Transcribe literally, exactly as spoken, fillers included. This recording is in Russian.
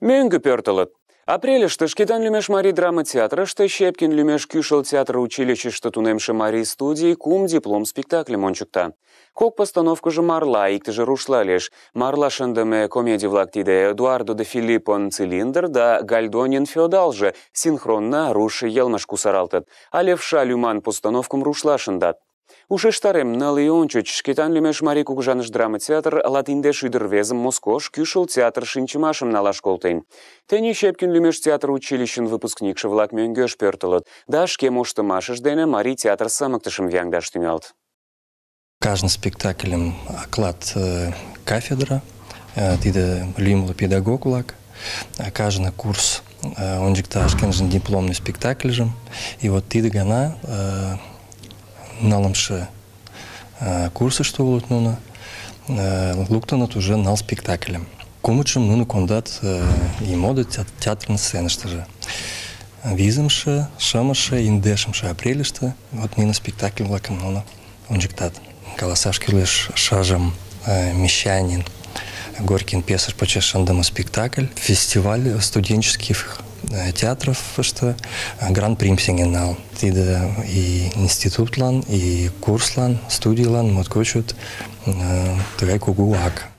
Мөңгү пёртылыт. Апрелешті шкетан люмеш Мари драма театра, что Щепкин люмеш кюшел театра училище, что тунемши Мари студии кум диплом спектаклем ончукта. Кок постановка же Марла, икты же рушла лишь. Марла шандаме комедии влактиде Эдуардо де Филиппон цилиндр, да Гальдонин феодал же синхронно руши елмашку саралтат. А левша люман постановком рушла шандат. Уше штарем на Леончуч, шкетан люмеш Мари кукжаныш драма театр, латинде шидервезом Москош, кюшел театр шинчимашем налаш колтейн. Тени Щепкин люмеш театр училищен выпускник шевлак мёнгёш пёртылот, да шке моштымашыш дене Мари театр самыктышым вяңдаш тӱҥалт. Каждый спектаклем оклад э, кафедра, э, тиде лӱмлӧ педагог-влак, каждый курс э, ончыкта шкенжын дипломный спектакльжым, и вот тиде гана э, налымшы э, курсышто улыт нуно, э, луктыныт уже нал спектакльым. Кумытшым нуно кондат э, и мода театрный сценыштыже. Визымшы, шымшы, индешымшы апрельыште вот нине спектакль-влакым нуно ончыктат. Каласаш кӱлеш шыжым э, Мещанин, Горькин пьесыш почеш шындыме спектакль, фестиваль студенческих э, театров, что гран-прим сеҥен налын. Тиде и институтлан, и курслан, студийлан моткоч чот э, тыгай кугу ак.